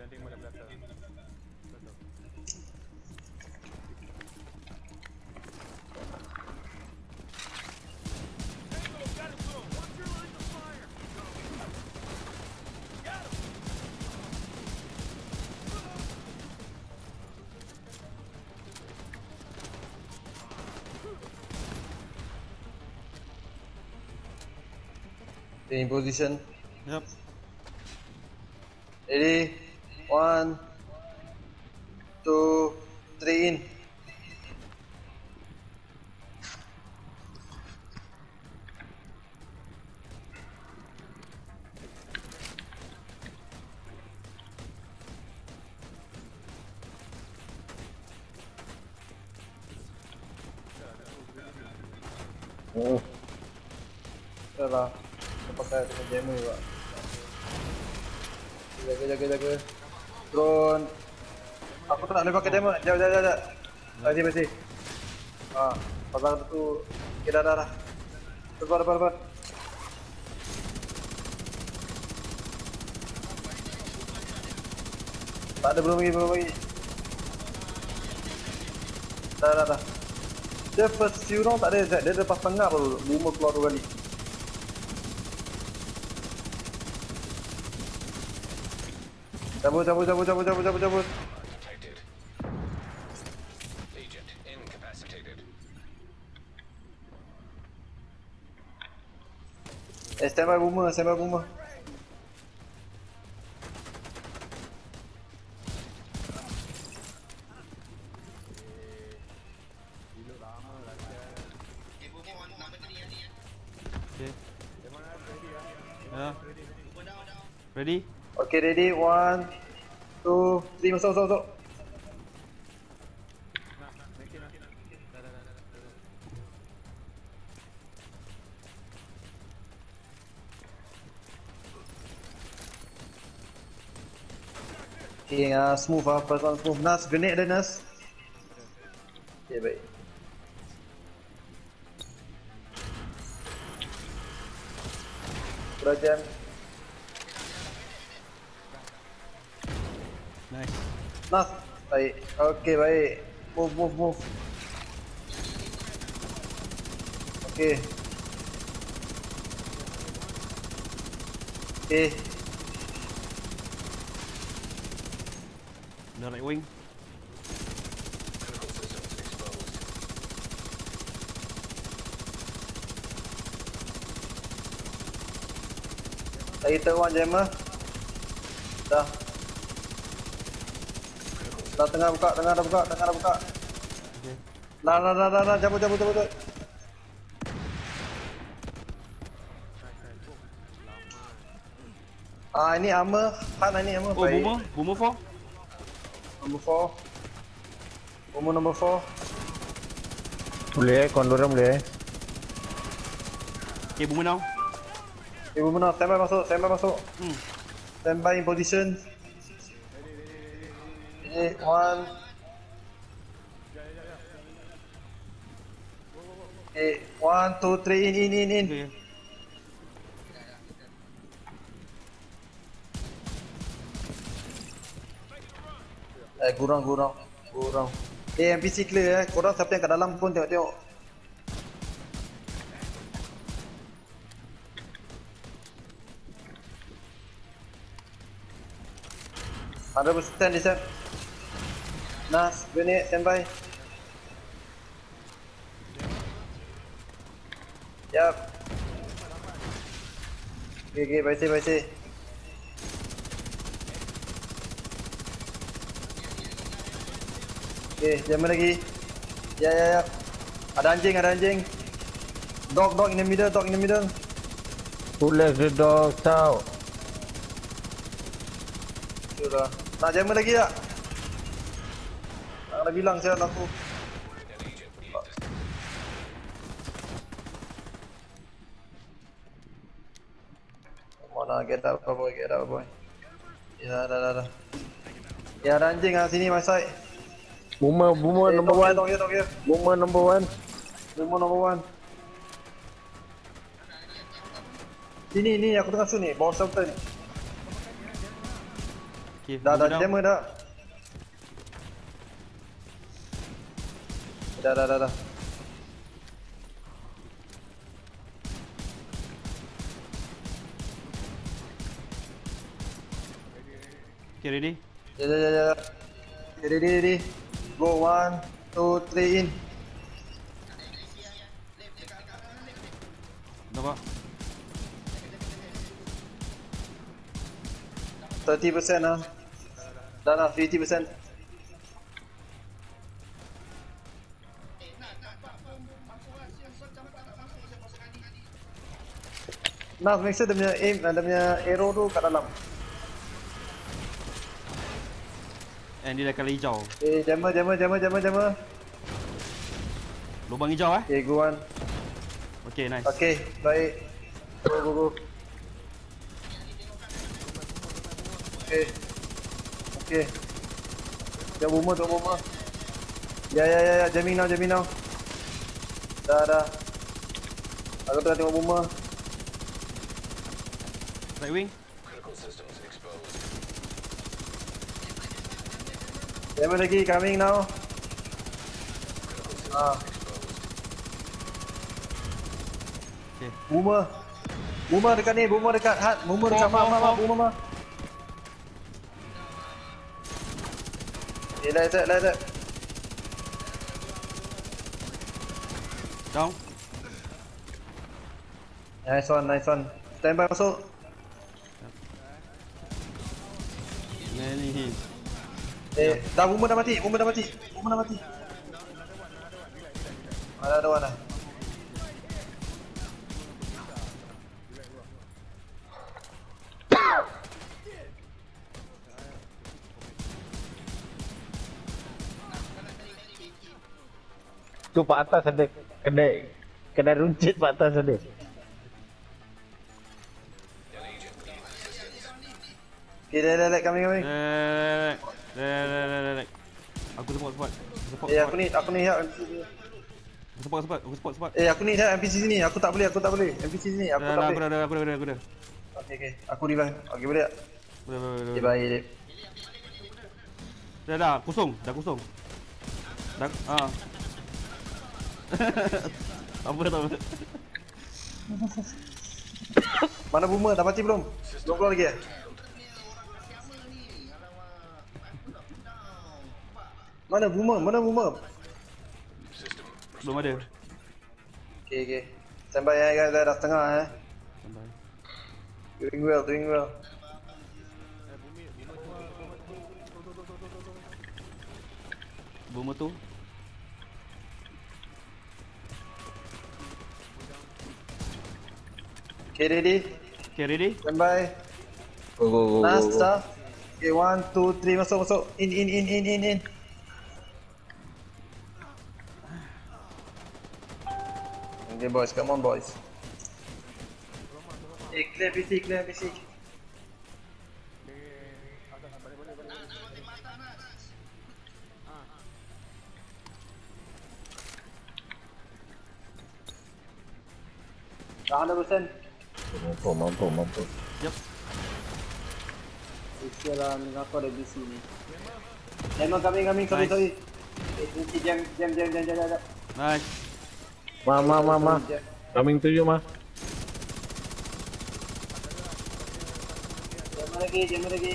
tengok dah belakang. In position. Yep. Ready? 1, 2, 3 in. Oh. Salah. Kita pakai dengan jammer juga. Jaga. Drone. Aku tak boleh pakai jammer. Jap. Masih. Pasang tu. Okay, dah. Depan. Tak ada, belum lagi. Dah. Dia first few round tak ada Zack. Dia lepas tengah baru boomer keluar 2 kali. Cabut. Stand by boomer. Okay. Ready? Okay, ready? 1, 2, 3, masuk. Okay, smooth first one smooth. Nas, grenade ada Nas. Okay, baik. Jam. Nice. Nas, baik. Okay, baik. Move. Okay. The right wing. Lagi third one jammer. Dah tengah buka. Okay. Dah, cabut. Ini armor. Ini armor. Oh, boomer 4. Number 4. Boleh condor boleh. Okay, boomer now. Stand by masuk. Stand by in position. Okay, 1. Okay, 1, 2, 3, in. Okay. Gurang. NPC clear korang siapa yang kat dalam pun tengok. 100% di set. Nas, grenade, standby. Yap. Okay, baik. Okay, jammer lagi. Ya. Ada anjing. Dog in the middle. Who left the dog out? Sudah. Nak jammer lagi tak? Tak nak bilang saya aku. Mana get out boy. Ya dah. Ya ada anjing sini my side. Boomer number 1. Dog here. Boomer number 1. Sini aku tengah sun ni, bawah shelter ni. Okay, Dah boomer dah down. jammer dah. Dah. Okay, ready? Ya. Okay, ready. Go 1, 2, 3 in. Nampak? 30% lah. Dah 50%. Nah, make sure dia punya aim, dia punya arrow tu kat dalam. And dia dah kala hijau. Okay, jammer. Lubang hijau eh? Okay, go 1. Okay, nice. Okay, baik. Go. Okay. Tengok boomer. Ya, jamming now. Dah. Aku tengah tengok boomer. Right wing. Jammer lagi, coming now. Okay. Boomer dekat ni, boomer dekat hard, boomer dekat Form. boomer. Let it. Down. Nice one. Stand by masuk. Ni. Dah boomer dah mati. Ada one lah. Tu pak atas ada kedai runcit pak atas ada. Okay, dah, coming. Aku support. Aku ni help. Support. Aku ni help NPC sini. Aku tak boleh. NPC sini, aku tak boleh. Aku dah. Okay. Aku revive. Okay, boleh tak? Boleh. Okay, baik. Dah kosong. Dah. Tak apa. Mana boomer? Dah mati belum? Belum keluar lagi. Mana boomer? Belum ada. Okay. Stand by guys, dah setengah Sampai. Doing well. Boomer tu. Okay, ready? Stand by. Go. Last stuff. Okay, 1, 2, 3, masuk. In. Okay boys, come on boys. Clear PC. Dah 100%. Mampu. Yep. Sialah, mengapa ada BC ni? Memang kami, sorry. Jam. Nice. Ma. Coming to you, ma. Jammer lagi.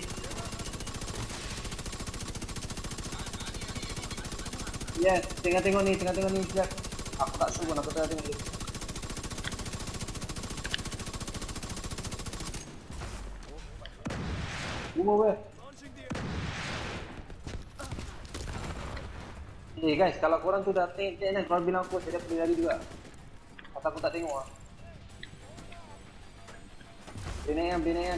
Yes, tengah-tengok ni, sekejap. Aku tak sure pun, aku tengah tengok ni. Boomer weh. Guys, kalau korang tu dah tengok korang bilang aku, saya dah boleh lari juga. Pasal aku tak tengok lah. Binayan.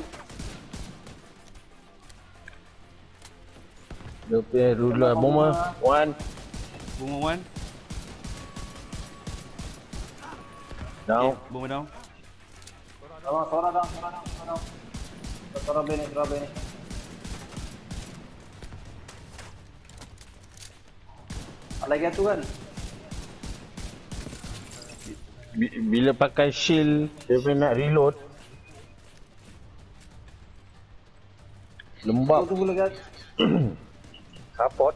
Dia punya ruler bomber. One. Boomer 1. Down. Okay, boomer down. Sorang dah. Sorang bini. Ada lagi satu kan? Bila pakai shield, dia punya nak reload. Lembab. Tunggu lagi. Support.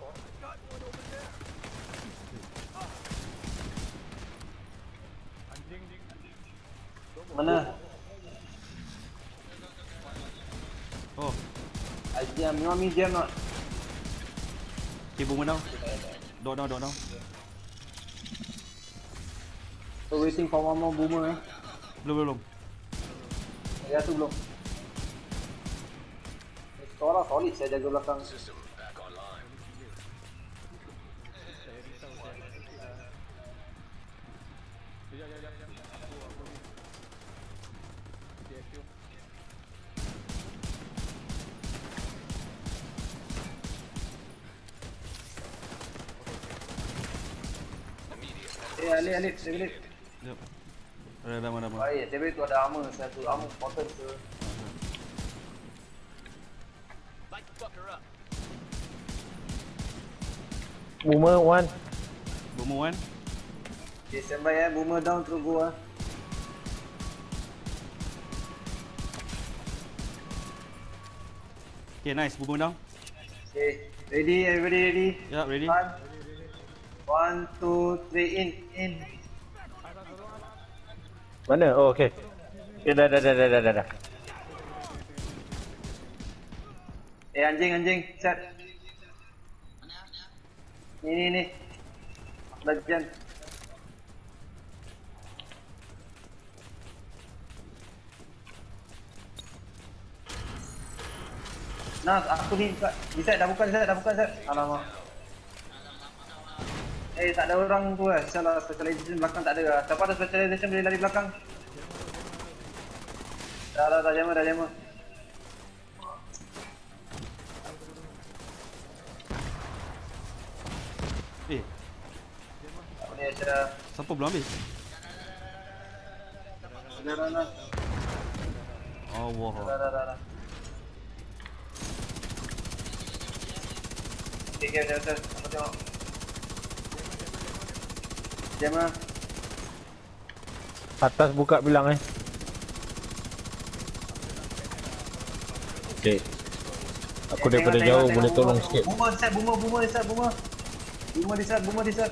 Mana? Oh, I jam. You want me jam not? okay, boomer down. Down. So waiting for one more boomer. Belum. Ya tu belum. Sekolah solid saya jaga belakang. Alif, David. Jap. Ada mana? Baik, David tu ada armor satu, armor potent tu. Boomer one. Boomer 1. Okay, standby boomer down terus go Okay, nice. Boomer down. Okay, ready, everybody ready? Yeah, ready. 1, 2, 3, in. Mana? Oh, okey. Okay, dah. Anjing, set. Ni. Bagian. Nah, aku ni bisa dah buka set. Alamak. Tak ada orang tu salah specialization belakang tak ada lah. Siapa ada specialization boleh lari belakang. Dah jammer. Tak boleh cara. Siapa belum habis? Dah. Allah. Dah. Okay, dah. Apa tengok. Jammer. Atas buka bilang Okey. Aku daripada jauh boleh tolong sikit. Boomer di set.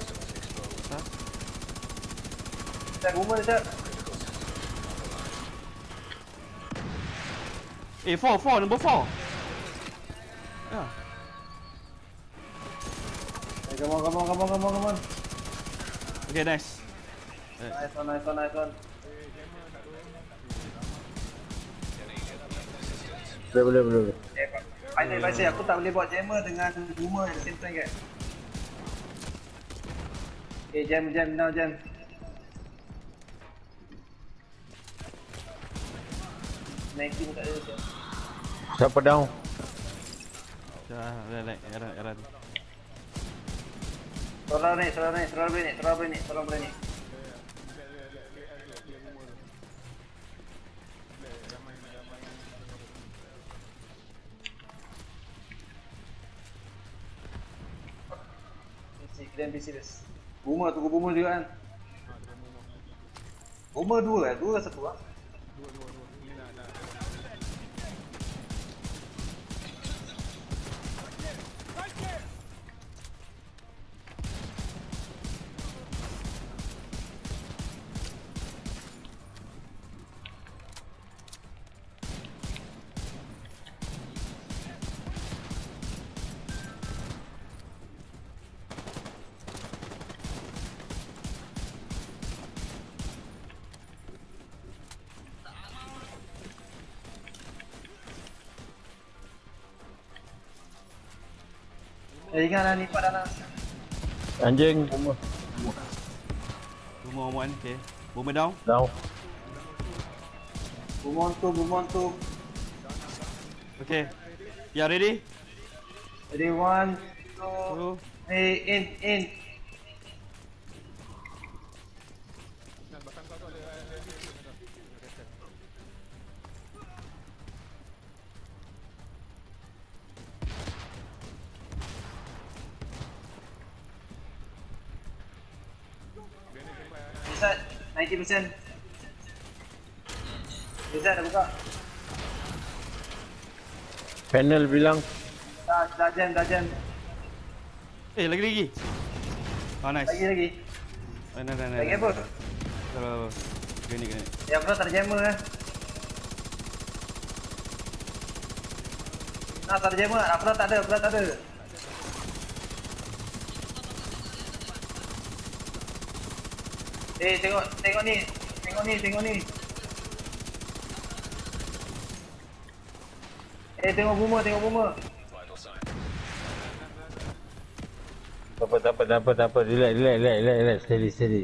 Boomer di set. 4, number 4. Ya. Come on. Okay, nice. Nice one. Boleh. Final aku tak boleh buat jammer dengan boomer at the same time kan. Okay, jam. Making tak ada. Siapa down? Eran. Tolong berani. PC bes. Boomer tunggu boomer juga kan. Boomer 2 ke 1 ah? Ingat lipat dalam. Anjing. Boomer. Boomer 1, okay. Boomer down. Boomer tu. Okay. Yeah, ready? Ready 1, 2, 3, in. Reset 90%. Reset dah buka. Panel bilang Dah jam. Lagi. Oh, nice. Lagi. Nah. Lagi apa? Kalau gini. Ya bro, tak jammer lah. Nah, tak jammer. Apa tak ada. Tengok ni. Tengok boomer. Tak apa. Relax. Steady.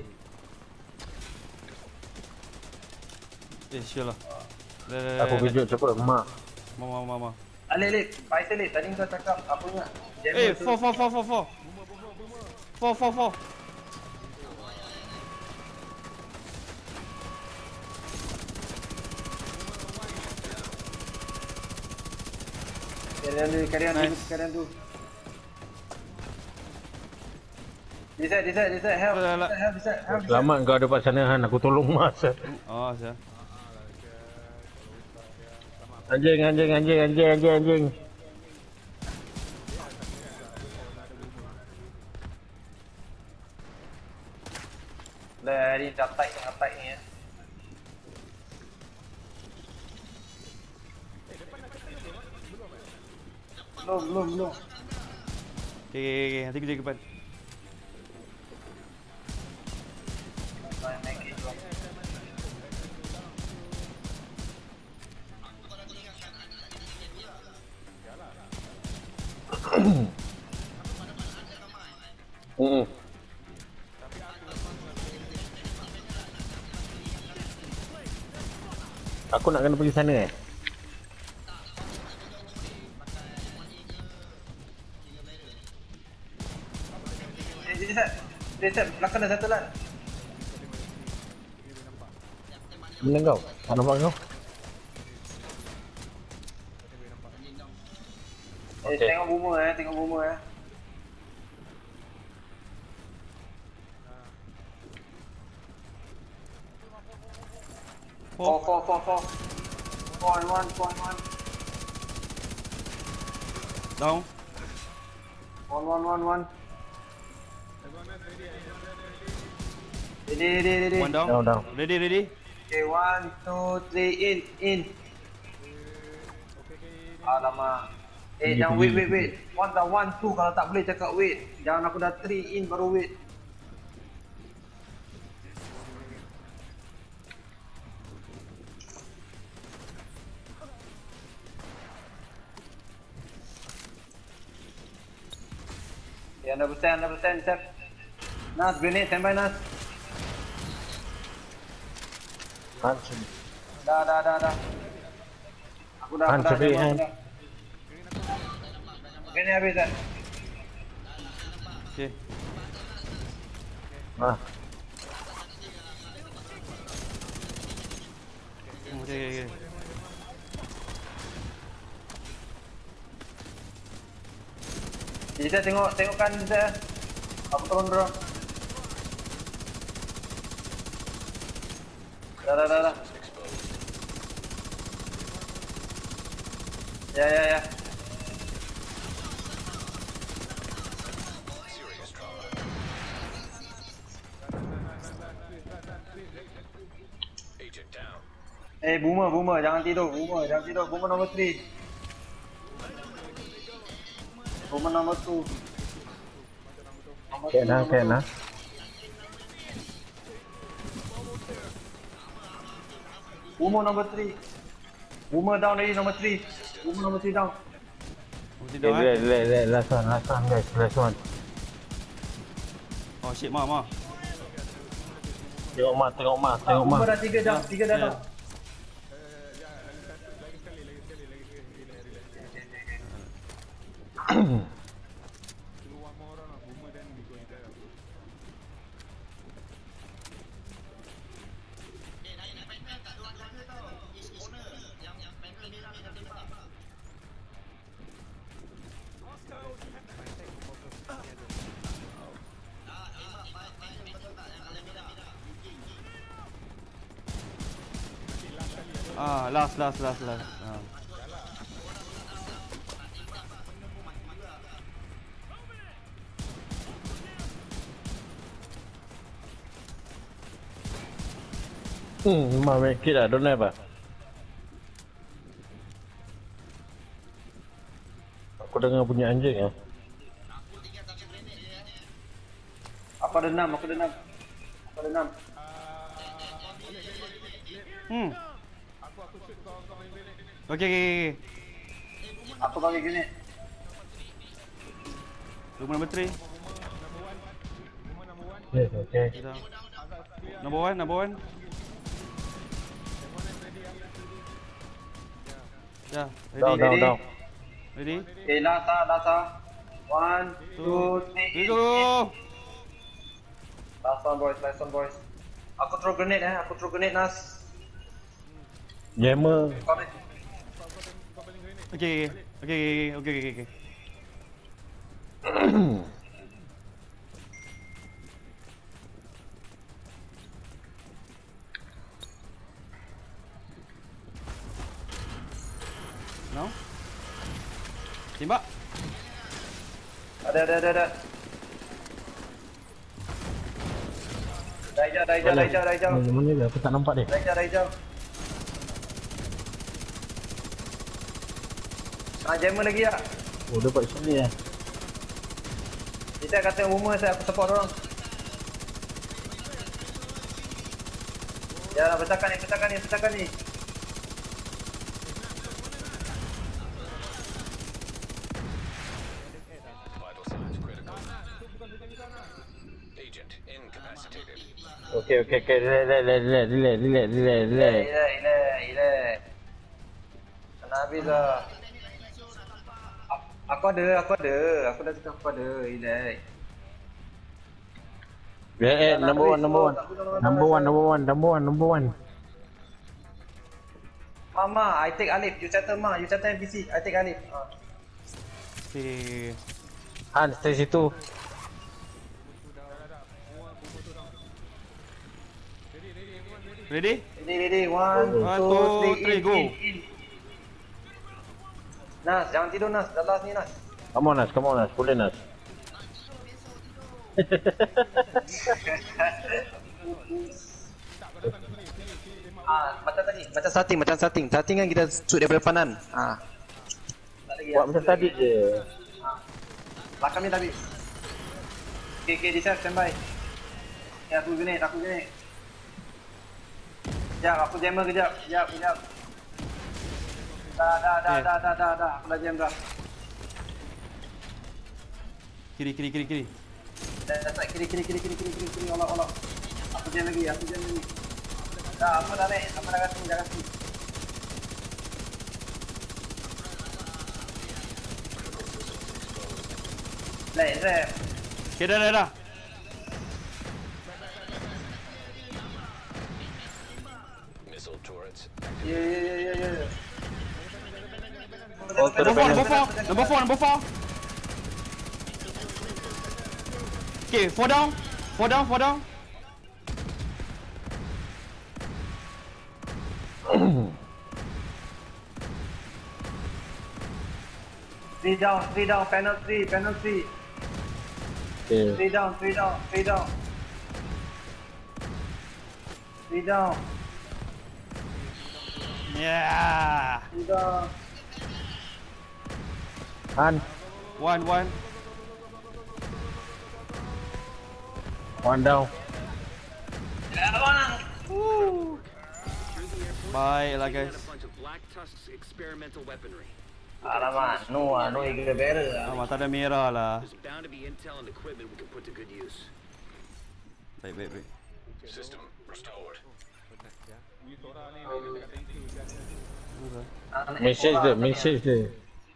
Sure lah. Aku kejut cepat mak. Mama. Alik. Faisal alik. Tadi kau cakap apa ingat? Four. Carry on dulu. Reset. Help. Selamat kau ada kat sana Han, aku tolong mas. Oh, siap. Anjing. Dah, ni dah tight ni ya. Belum. Okay. Nanti kerja ke depan. Aku nak kena pergi sana Reset. Belakang dah satu lah. Mana kau? Tak nampak kau? Okay. Tengok boomer. Four. 4-1. Down. 1. Ready. One down. Down. Ready. Okay, 1, 2, 3, in. Alamak. Jangan wait. One dah 1, 2 kalau tak boleh cakap wait. Jangan aku dah 3 in baru wait. Okay, 100%, Seth. Nas, grenade, standby Nas. Han, Dah. Aku dah. sedih Han. Grenade habis Seth. Okay. Okay. Jadi saya tengokkan saya. Aku turun bro. Dah. Ya. Boomer, jangan tidur. Boomer nombor 3. Boomer nombor 2. Kena. Boomer nombor 3. Boomer down lagi nombor 3. Boomer nombor 3 down. Last one guys, last one. Oh shit, ma. Tengok mak. Boomer dah 3 down, 3 dah down. Last. Memang medkit lah, don't have lah. Aku dengar punya anjing lah. Aku ada 6, aku ada 6. Aku ada 6. Okay. Aku bagi grenade. Rumah number 3. Yes, okay. Number one. Yeah, Down. ready. Okay, last. 1, 2, 3. Go. Last one boys. Aku throw grenade Nas. Jammer. Comment. Okay. No? Tembak. Ada. Dah hijau. Mana dia? Aku tak nampak dia. Dah hijau. Jammer lagi tak? Oh, dia buat sini lah. Kita kata rumah saya, aku support orang. Ya, pecahkan ni. Vital signs critical. Agent incapacitated. Okay. Relax. Relax. Kena habis lah. Aku ada. Aku dah cakap aku ada. Relax. Number one. Mama, I take Alif. You settle NPC. I take Alif. Okay. Han, stay situ. Ready? Ready. 1, 1, 2, 3, go. In. Nas, jangan tidur Nas. Dah last ni Nas. Come on Nas. Boleh Nas. Macam starting kan kita shoot daripada depanan. Tak lagi. Buat macam tadi je. Belakang ni tadi. Okay, decide, standby. Ya, aku grenade. Sekejap, aku jammer kejap. Dah. Aku dah jam dah. Kiri. Dah, kiri. Olah. Aku jam lagi. Dah, aku dah naik. Aku dah kasi. Lep. Okay, dah. Missile turrets. Ya. Number 4. Okay, 4 down. 3 down, panel 3. Okay. 3 down. 3 down. Yeah. 3 down. Han, 1. one down. Bye lah guys. Alamak, no igre better. Mata ada merah lah. There's bound to be intel and equipment we can put to good use. Baik. System restored. Message dia.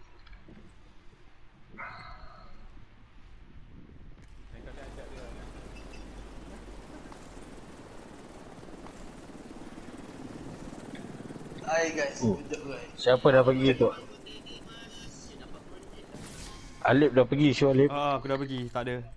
Hai guys, kejap guys. Siapa dah pergi tu? Alip dah pergi, show Alip. Aku dah pergi, tak ada.